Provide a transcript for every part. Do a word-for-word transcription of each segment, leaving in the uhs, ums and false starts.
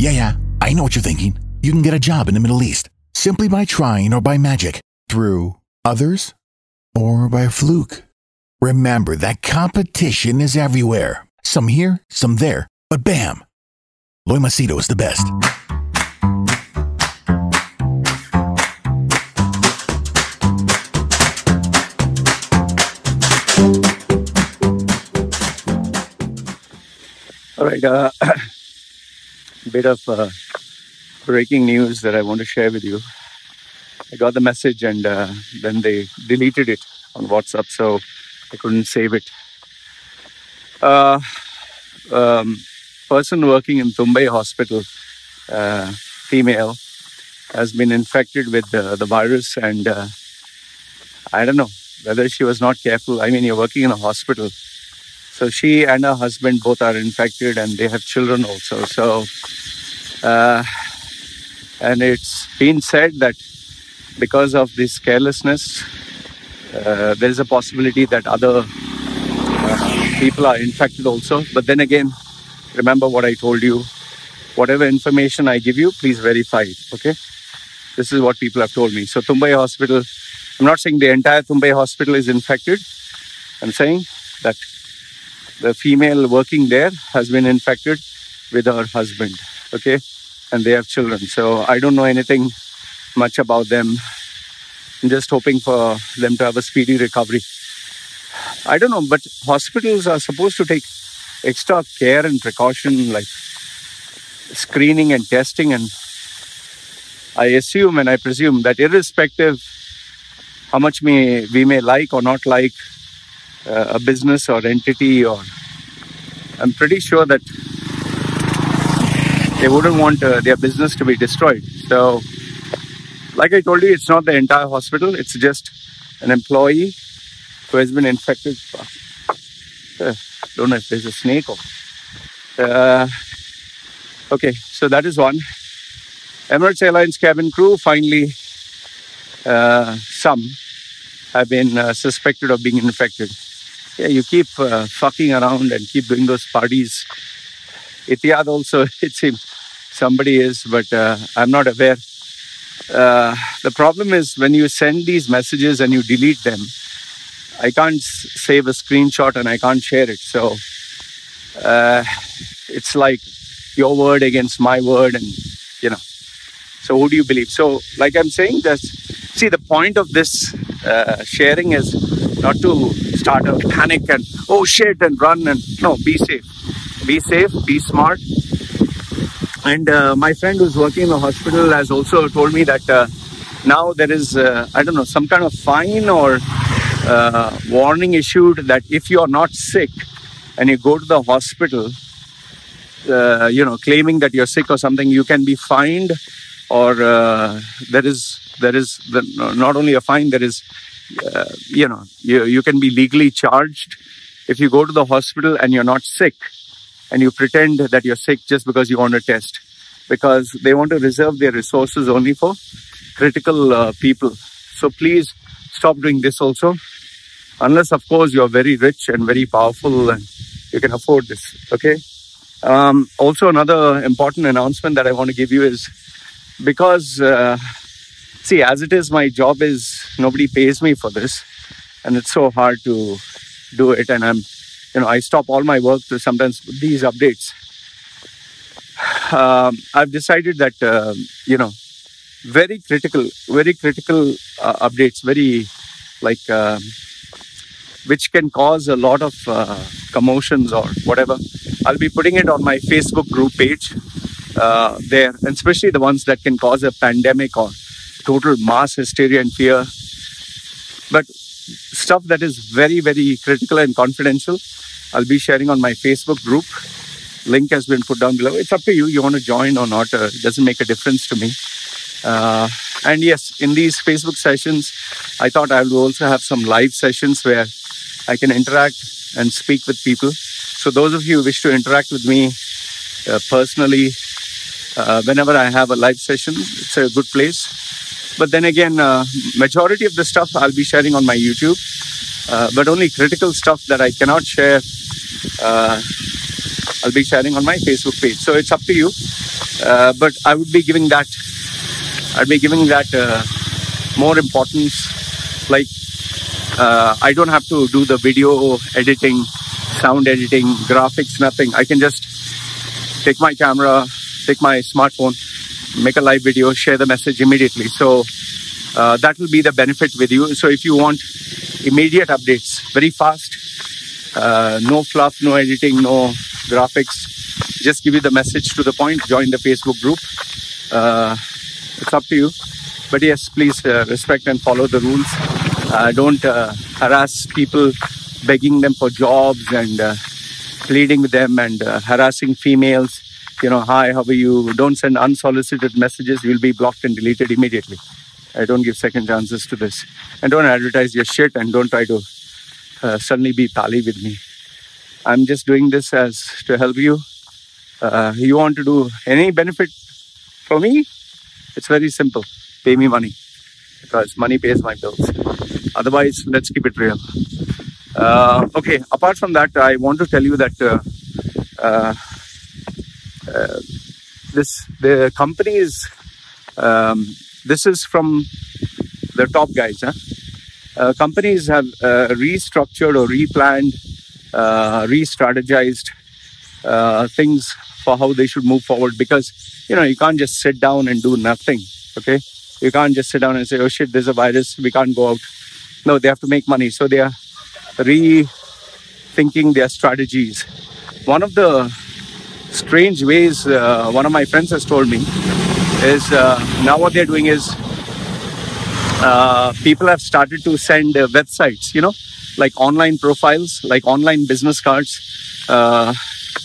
Yeah, yeah, I know what you're thinking. You can get a job in the Middle East simply by trying or by magic, through others, or by a fluke. Remember that competition is everywhere. Some here, some there, but bam! Loimacito is the best. All right, uh, bit of uh, breaking news that I want to share with you. I got the message and uh, then they deleted it on WhatsApp, so I couldn't save it. Uh, um, person working in Tumbai Hospital, uh, female, has been infected with uh, the virus, and uh, I don't know whether she was not careful. I mean, you're working in a hospital. So she and her husband both are infected, and they have children also. So, uh, and it's been said that because of this carelessness, uh, there is a possibility that other uh, people are infected also. But then again, remember what I told you. Whatever information I give you, please verify it, okay? This is what people have told me. So Tumbai Hospital, I'm not saying the entire Tumbai Hospital is infected. I'm saying that the female working there has been infected with her husband, okay? And they have children. So I don't know anything much about them. I'm just hoping for them to have a speedy recovery. I don't know, but hospitals are supposed to take extra care and precaution, like screening and testing. And I assume and I presume that irrespective how much may, we may like or not like uh, a business or entity, or I'm pretty sure that they wouldn't want uh, their business to be destroyed. So, like I told you, it's not the entire hospital. It's just an employee who has been infected. Uh, don't know if there's a snake or... Uh, okay, so that is one. Emirates Airlines cabin crew, finally, uh, some have been uh, suspected of being infected. Yeah, you keep uh, fucking around and keep doing those parties. Etihad also, it seems somebody is, but uh, I'm not aware. Uh, the problem is when you send these messages and you delete them, I can't s- save a screenshot and I can't share it. So uh, it's like your word against my word, and you know. So who do you believe? So like I'm saying, that see, the point of this uh, sharing is not to start a panic and oh shit and run, and no, be safe. Be safe, be smart. And uh, my friend who's working in the hospital has also told me that uh, now there is, uh, I don't know, some kind of fine or uh, warning issued that if you're not sick and you go to the hospital, uh, you know, claiming that you're sick or something, you can be fined, or uh, there is, there is the, not only a fine, there is, uh, you know, you, you can be legally charged if you go to the hospital and you're not sick, and you pretend that you're sick just because you want a test, because they want to reserve their resources only for critical uh, people. So please stop doing this also, unless of course you're very rich and very powerful and you can afford this, okay? Um, also, another important announcement that I want to give you is, because, uh, see, as it is, my job is, nobody pays me for this, and it's so hard to do it, and I'm You know, I stop all my work to sometimes put these updates. Um, I've decided that, uh, you know, very critical, very critical uh, updates, very like, uh, which can cause a lot of uh, commotions or whatever. I'll be putting it on my Facebook group page uh, there, and especially the ones that can cause a pandemic or total mass hysteria and fear. But stuff that is very, very critical and confidential, I'll be sharing on my Facebook group. Link has been put down below. It's up to you. You want to join or not. Uh, it doesn't make a difference to me. Uh, and yes, in these Facebook sessions, I thought I will also have some live sessions where I can interact and speak with people. So those of you who wish to interact with me uh, personally, uh, whenever I have a live session, it's a good place. But then again, uh, majority of the stuff I'll be sharing on my YouTube, uh, but only critical stuff that I cannot share, uh, I'll be sharing on my Facebook page. So it's up to you. Uh, but I would be giving that, I'd be giving that uh, more importance. Like, uh, I don't have to do the video editing, sound editing, graphics, nothing. I can just take my camera, take my smartphone, make a live video, share the message immediately. So uh, that will be the benefit with you. So if you want immediate updates, very fast, uh, no fluff, no editing, no graphics, just give you the message to the point, join the Facebook group. Uh, it's up to you. But yes, please uh, respect and follow the rules. Uh, don't uh, harass people, begging them for jobs and uh, pleading with them and uh, harassing females. You know, hi, how are you? Don't send unsolicited messages. You'll be blocked and deleted immediately. I don't give second chances to this. And don't advertise your shit and don't try to uh, suddenly be pally with me. I'm just doing this as to help you. Uh, you want to do any benefit for me? It's very simple. Pay me money, because money pays my bills. Otherwise, let's keep it real. Uh, okay, apart from that, I want to tell you that uh, uh, uh, this the company is, um, this is from the top guys. Huh? Uh, companies have uh, restructured or replanned, uh, re-strategized uh, things for how they should move forward, because, you know, you can't just sit down and do nothing, okay? You can't just sit down and say, oh shit, there's a virus, we can't go out. No, they have to make money. So they are rethinking their strategies. One of the strange ways uh, one of my friends has told me is uh, now what they're doing is uh, people have started to send uh, websites, you know, like online profiles, like online business cards. Uh,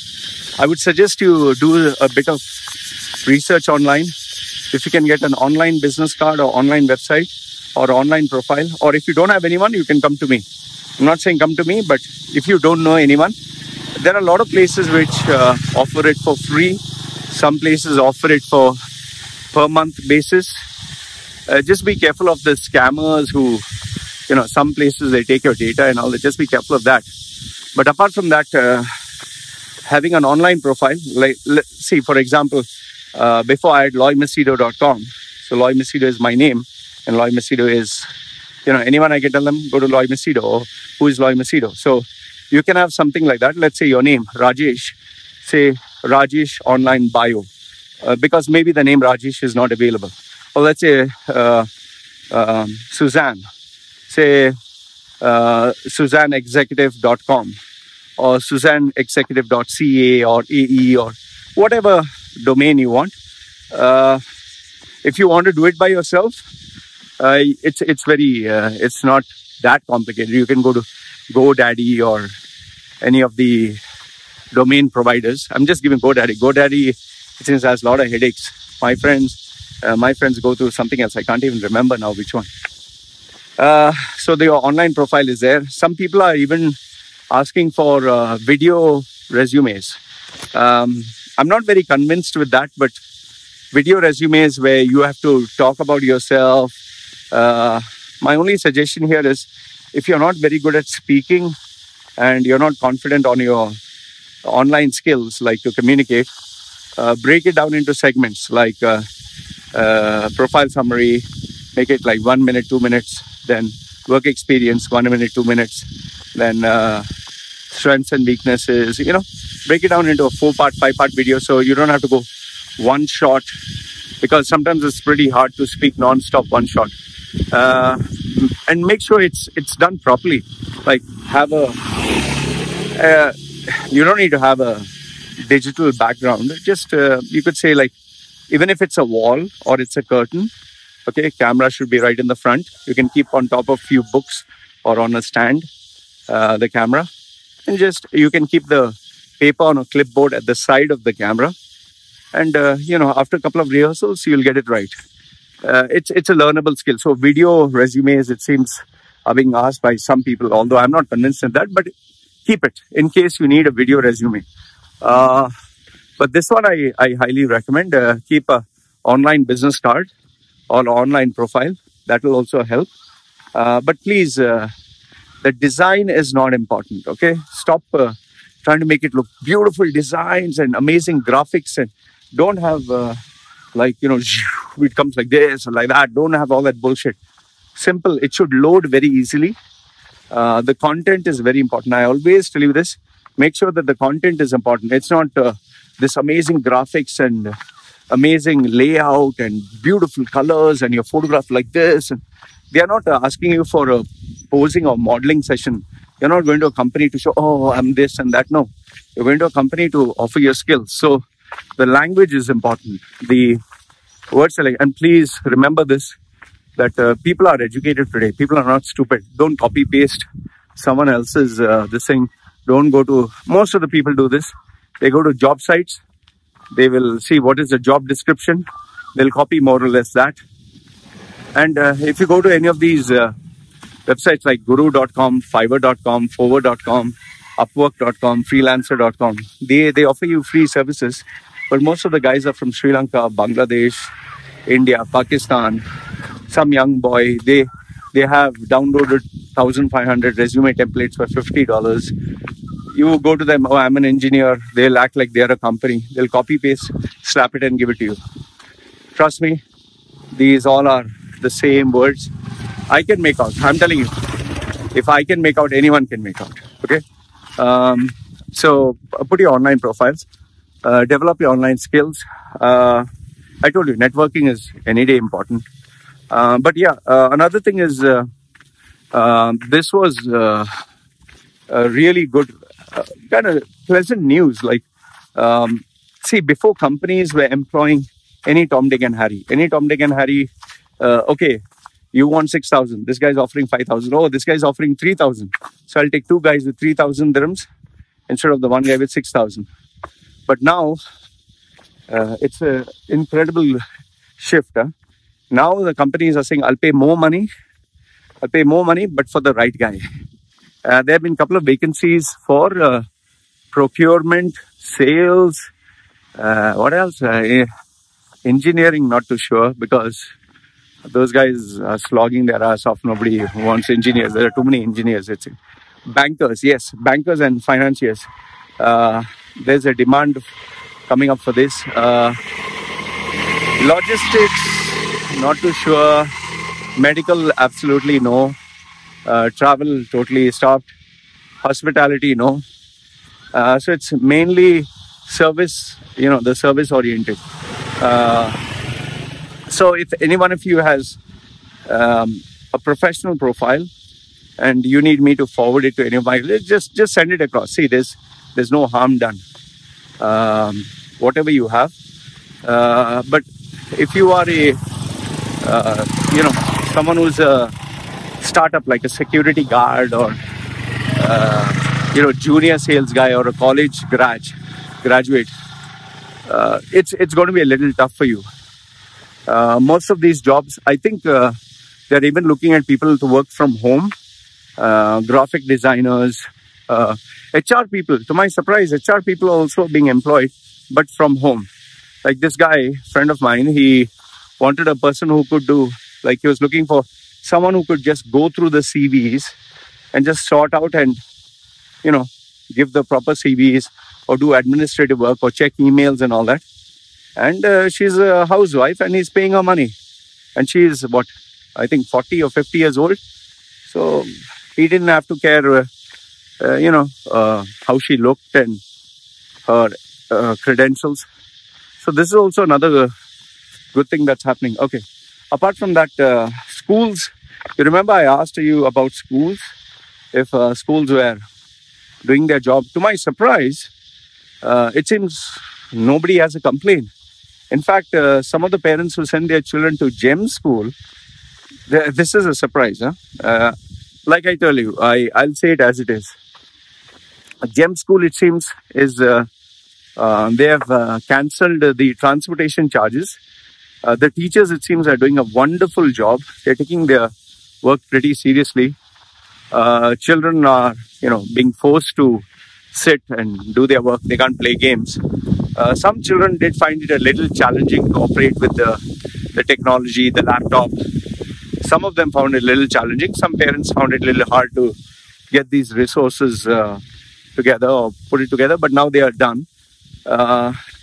I would suggest you do a bit of research online. If you can get an online business card or online website or online profile, or if you don't have anyone, you can come to me. I'm not saying come to me, but if you don't know anyone, there are a lot of places which uh, offer it for free. Some places offer it for per month basis. Uh, just be careful of the scammers who, you know, some places they take your data and all that. Just be careful of that. But apart from that, uh, having an online profile, like, let's see, for example, uh, before I had loy macedo dot com. So Loy Macedo is my name, and Loy Macedo is, you know, anyone I can tell them, go to Loy Macedo, or who is Loy Macedo. So you can have something like that. Let's say your name, Rajesh, say Rajesh online bio, uh, because maybe the name Rajesh is not available. Or let's say uh, um, Suzanne, say uh, Suzanne executive dot com. or Suzanne executive dot C A or A E or whatever domain you want. Uh, if you want to do it by yourself, uh, it's it's very uh, it's not that complicated. You can go to GoDaddy or any of the domain providers. I'm just giving GoDaddy. GoDaddy, it seems, has a lot of headaches. My friends, uh, my friends go through something else. I can't even remember now which one. Uh, so the online profile is there. Some people are even asking for uh, video resumes. Um, I'm not very convinced with that, but video resumes where you have to talk about yourself. Uh, my only suggestion here is, if you're not very good at speaking and you're not confident on your online skills, like to communicate, uh, break it down into segments, like uh, uh, profile summary, make it like one minute, two minutes, then work experience, one minute, two minutes, then uh, strengths and weaknesses, you know, break it down into a four part, five part video. So you don't have to go one shot, because sometimes it's pretty hard to speak non-stop one shot. Uh, and make sure it's it's done properly. Like have a, uh, you don't need to have a digital background. Just, uh, you could say, like, even if it's a wall or it's a curtain, okay, camera should be right in the front. You can keep on top of few books or on a stand, uh, the camera. And just, you can keep the paper on a clipboard at the side of the camera. And, uh, you know, after a couple of rehearsals, you'll get it right. Uh, it's it's a learnable skill. So video resumes, it seems, are being asked by some people, although I'm not convinced of that, but keep it in case you need a video resume. Uh, but this one I, I highly recommend. Uh, keep a online business card or online profile. That will also help. Uh, but please, uh, the design is not important, okay? Stop uh, trying to make it look beautiful designs and amazing graphics. And Don't have uh, like, you know, it comes like this or like that. Don't have all that bullshit. Simple. It should load very easily. Uh, the content is very important. I always tell you this. Make sure that the content is important. It's not uh, this amazing graphics and amazing layout and beautiful colors and your photograph like this. And they are not uh, asking you for a posing or modeling session. You're not going to a company to show, oh, I'm this and that. No, you're going to a company to offer your skills. So the language is important. The words select. And please remember this, that uh, people are educated today. People are not stupid. Don't copy paste someone else's uh, this thing. Don't go to, most of the people do this. They go to job sites. They will see what is the job description. They'll copy more or less that. And uh, if you go to any of these uh, websites like guru dot com, fiverr dot com, forward dot com, upwork dot com, freelancer dot com, they, they offer you free services. But most of the guys are from Sri Lanka, Bangladesh, India, Pakistan. Some young boy, they they have downloaded fifteen hundred resume templates for fifty dollars. You go to them, oh, I'm an engineer. They'll act like they're a company. They'll copy paste, slap it and give it to you. Trust me, these all are the same words. I can make out. I'm telling you, if I can make out, anyone can make out. Okay. Um, so put your online profiles, uh, develop your online skills. Uh, I told you, networking is any day important. Uh, but yeah, uh, another thing is, uh, uh, this was uh, a really good, uh, kind of pleasant news. Like, um, see, before companies were employing any Tom, Dick and Harry, any Tom, Dick and Harry, uh, okay, you want six thousand, this guy's offering five thousand, oh, this guy's offering three thousand. So I'll take two guys with three thousand dirhams instead of the one guy with six thousand. But now, uh, it's an incredible shift. Huh? Now the companies are saying, I'll pay more money, I'll pay more money, but for the right guy. Uh, there have been a couple of vacancies for uh, procurement, sales, uh, what else? Uh, engineering, not too sure, because those guys are slogging their ass off. Nobody wants engineers. There are too many engineers. It's bankers, yes, bankers and financiers. Uh, there's a demand coming up for this. Uh, logistics, not too sure. Medical, absolutely no. Uh, travel, totally stopped. Hospitality, no. Uh, so it's mainly service, you know, the service oriented. Uh, so if any one of you has um, a professional profile and you need me to forward it to any of my, just just send it across. See, there's there's no harm done. Um, whatever you have. Uh, but if you are a, uh, you know, someone who's a startup like a security guard or, uh, you know, junior sales guy or a college grad, graduate, uh, it's, it's going to be a little tough for you. Uh, most of these jobs, I think uh, they're even looking at people to work from home, uh, graphic designers, uh, H R people. To my surprise, H R people are also being employed, but from home. Like this guy, friend of mine, he wanted a person who could do, like he was looking for someone who could just go through the C Vs and just sort out and, you know, give the proper C Vs or do administrative work or check emails and all that. And uh, she's a housewife and he's paying her money. And she is, what, I think forty or fifty years old. So he didn't have to care, uh, uh, you know, uh, how she looked and her uh, credentials. So this is also another uh, good thing that's happening. Okay. Apart from that, uh, schools, you remember I asked you about schools, if uh, schools were doing their job. To my surprise, uh, it seems nobody has a complaint. In fact, uh, some of the parents who send their children to GEM school, this is a surprise. Huh? Uh, like I tell you, I, I'll say it as it is. GEM school, it seems, is uh, uh, they have uh, cancelled the transportation charges. Uh, the teachers, it seems, are doing a wonderful job. They're taking their work pretty seriously. Uh, children are, you know, being forced to sit and do their work. They can't play games. Uh, some children did find it a little challenging to operate with the, the technology, the laptop. Some of them found it a little challenging. Some parents found it a little hard to get these resources uh, together or put it together. But now they are done. Uh,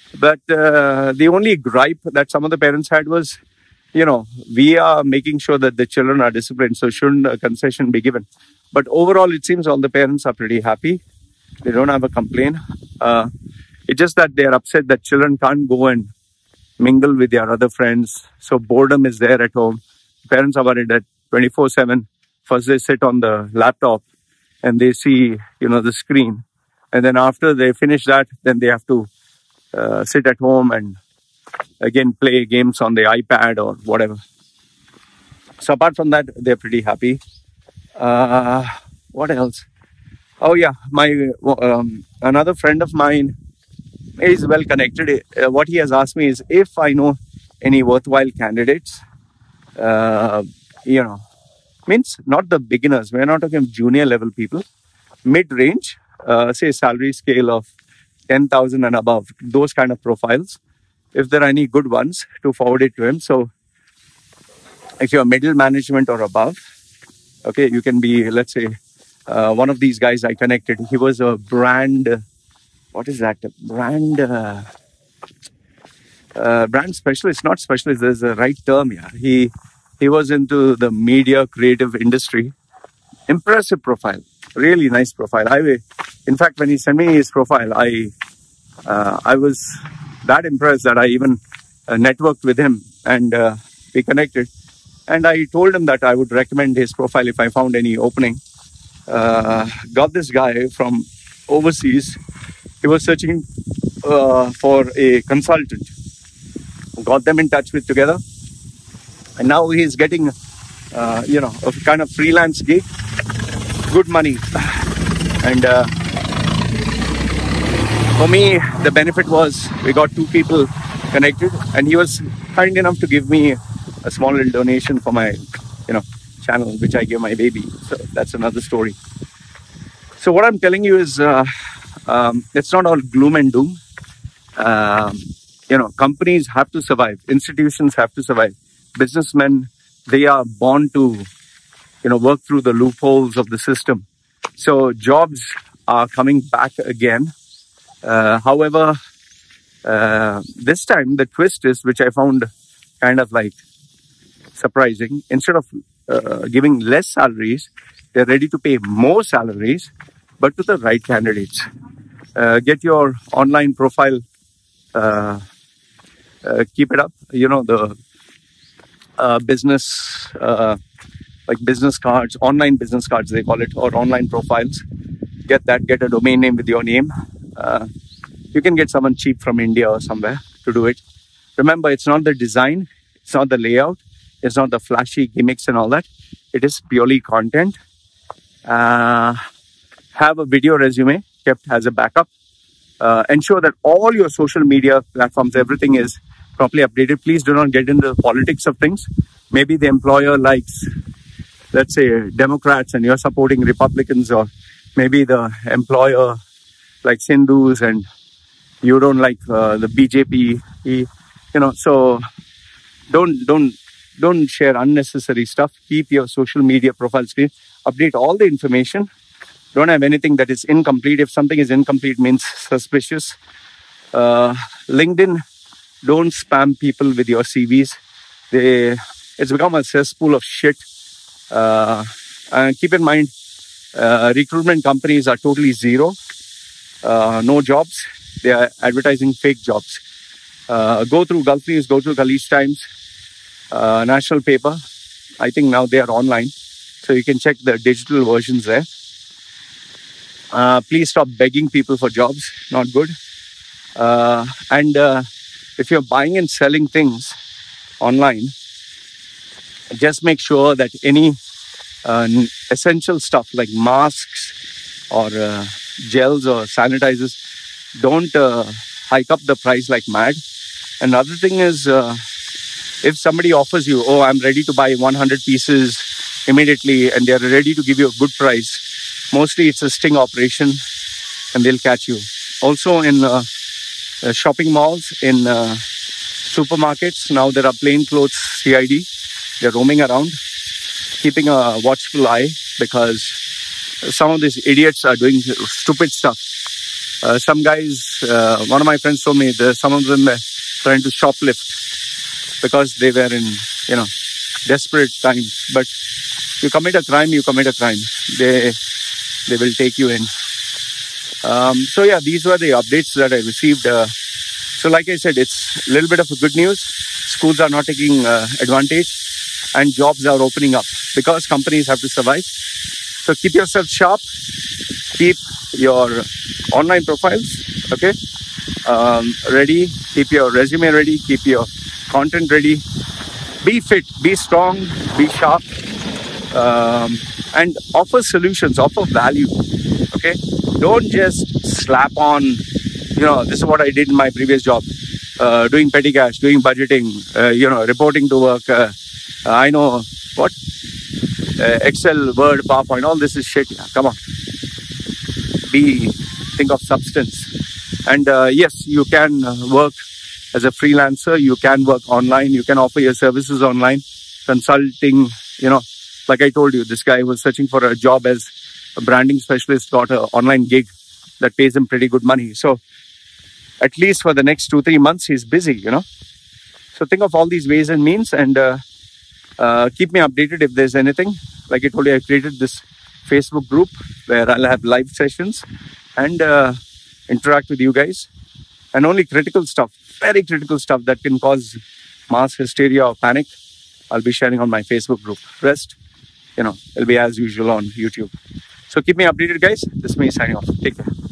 But uh, the only gripe that some of the parents had was, you know, we are making sure that the children are disciplined, so shouldn't a concession be given? But overall, it seems all the parents are pretty happy. They don't have a complaint. Uh, it's just that they're upset that children can't go and mingle with their other friends. So boredom is there at home. Parents are worried that twenty-four seven, first they sit on the laptop and they see, you know, the screen. And then after they finish that, then they have to uh, sit at home and again play games on the iPad or whatever. So apart from that, they're pretty happy. Uh, what else? Oh yeah, my um, another friend of mine is well connected. Uh, what he has asked me is if I know any worthwhile candidates. Uh, you know, means not the beginners. We're not talking junior level people, mid-range, uh, say salary scale of ten thousand and above. Those kind of profiles. If there are any good ones, to forward it to him. So if you're middle management or above, okay, you can be, let's say, uh, one of these guys I connected. He was a brand, what is that? Brand, uh, uh, brand specialist, not specialist. There's a right term here. He he was into the media creative industry. Impressive profile, really nice profile. I, in fact, when he sent me his profile, I uh, I was that impressed that I even uh, networked with him and uh, we connected. And I told him that I would recommend his profile if I found any opening. Uh, got this guy from overseas. He was searching uh, for a consultant. Got them in touch with together. And now he's getting, uh, you know, a kind of freelance gig. Good money. And uh, for me, the benefit was we got two people connected. And he was kind enough to give me a small little donation for my, you know, channel, which I give my baby. So that's another story. So what I'm telling you is, uh, um, it's not all gloom and doom. Um, you know, companies have to survive. Institutions have to survive. Businessmen, they are born to, you know, work through the loopholes of the system. So jobs are coming back again. Uh, however, uh, this time the twist is, which I found kind of like surprising. Instead of uh, giving less salaries, they're ready to pay more salaries, but to the right candidates. Uh, get your online profile, uh, uh, keep it up. You know, the uh, business, uh, like business cards, online business cards, they call it, or online profiles. Get that, get a domain name with your name. Uh, you can get someone cheap from India or somewhere to do it. Remember, it's not the design, it's not the layout, it's not the flashy gimmicks and all that. It is purely content. Uh, have a video resume kept as a backup. Uh, ensure that all your social media platforms, everything is properly updated. Please do not get into the politics of things. Maybe the employer likes, let's say, Democrats and you're supporting Republicans, or maybe the employer likes Hindus and you don't like uh, the B J P. You know, so don't don't don't share unnecessary stuff. Keep your social media profiles clean. Update all the information. Don't have anything that is incomplete. If something is incomplete, means suspicious. Uh, LinkedIn, don't spam people with your C Vs. They, it's become a cesspool of shit. Uh, and keep in mind, uh, recruitment companies are totally zero. Uh, no jobs. They are advertising fake jobs. Uh, go through Gulf News, go through Khaleej Times, uh, National Paper. I think now they are online. So you can check the digital versions there. Uh, please stop begging people for jobs. Not good. Uh, and uh, if you're buying and selling things online, just make sure that any uh, essential stuff like masks or uh, gels or sanitizers, don't uh, hike up the price like mad. Another thing is, uh, if somebody offers you, oh, I'm ready to buy one hundred pieces immediately, and they're ready to give you a good price, mostly it's a sting operation and they'll catch you. Also in uh, uh, shopping malls, in uh, supermarkets, now there are plain clothes C I D. They're roaming around, keeping a watchful eye, because some of these idiots are doing stupid stuff. Uh, some guys, uh, one of my friends told me that some of them were trying to shoplift because they were in, you know, desperate times. But you commit a crime, you commit a crime. They they will take you in. Um, so yeah, these were the updates that I received. Uh, so like I said, it's a little bit of a good news. Schools are not taking uh, advantage and jobs are opening up because companies have to survive. So keep yourself sharp. Keep your online profiles, okay, um, ready. Keep your resume ready. Keep your content ready. Be fit, be strong, be sharp, um, and offer solutions, offer value, okay? Don't just slap on, you know, this is what I did in my previous job, uh, doing petty cash, doing budgeting, uh, you know, reporting to work. Uh, I know what? Uh, Excel, Word, PowerPoint, all this is shit. Yeah, come on. Be, think of substance. And uh, yes, you can work as a freelancer, you can work online, you can offer your services online, consulting, you know, like I told you, this guy was searching for a job as a branding specialist, got an online gig that pays him pretty good money. So at least for the next two, three months, he's busy, you know. So think of all these ways and means and uh, uh, keep me updated if there's anything. Like I told you, I created this Facebook group where I'll have live sessions and uh, interact with you guys. And only critical stuff, very critical stuff that can cause mass hysteria or panic, I'll be sharing on my Facebook group. Rest, you know, it'll be as usual on YouTube. So keep me updated, guys. This is me signing off. Take care.